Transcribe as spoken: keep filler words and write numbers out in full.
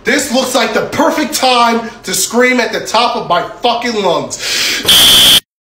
This looks like the perfect time to scream at the top of my fucking lungs.